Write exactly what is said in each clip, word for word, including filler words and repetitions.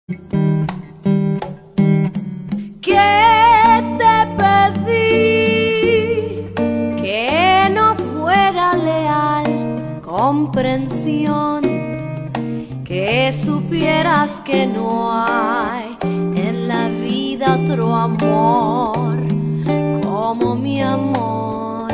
¿Qué te pedí? Que no fuera leal, comprensión, que supieras que no hay en la vida otro amor como mi amor.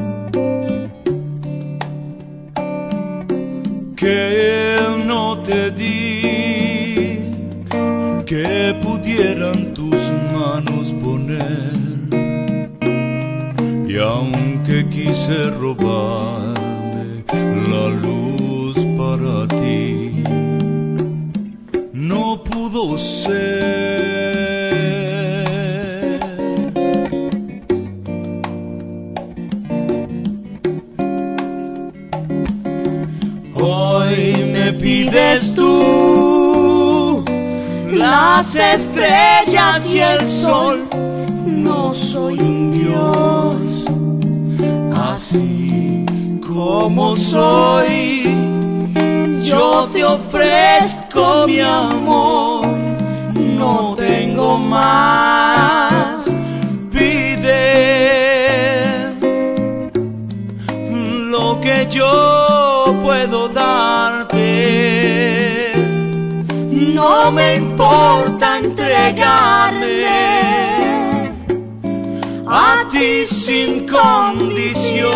Que no te di, que pudieran tus manos poner, y aunque quise robarme la luz para ti, no pudo ser. Hoy me pides tú las estrellas y el sol. No soy un dios, así como soy, yo te ofrezco mi amor. No tengo más, pide lo que yo puedo darte. No me importa entregarme a ti sin condición,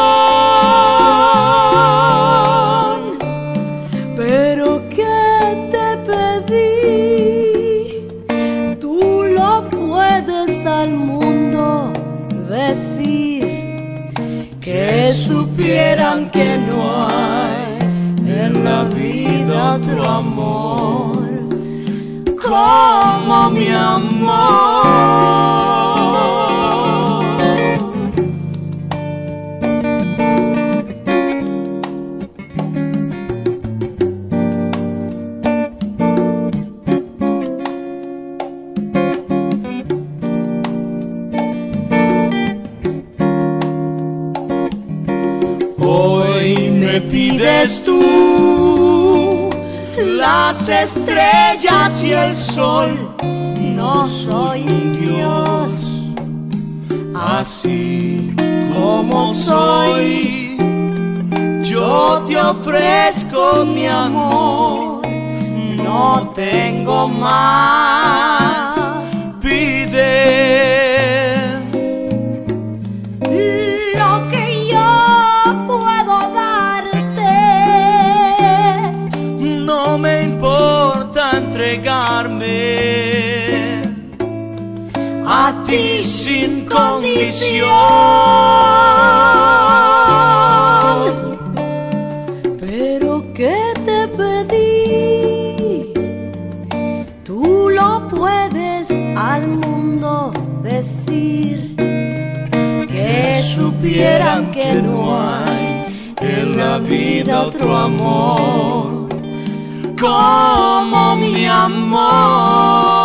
pero ¿qué te pedí? Tú lo puedes al mundo decir, que supieran que no hay en la vida otro amor como mi amor. Hoy me pides tú las estrellas y el sol. No soy un dios, así como soy, yo te ofrezco mi amor. No tengo más, pide lo que yo puedo darte. No me importa entregarme a ti sin condición, pero ¿qué te pedí? Tú lo puedes al mundo decir, que supieran que no hay en la vida otro amor como mi amor.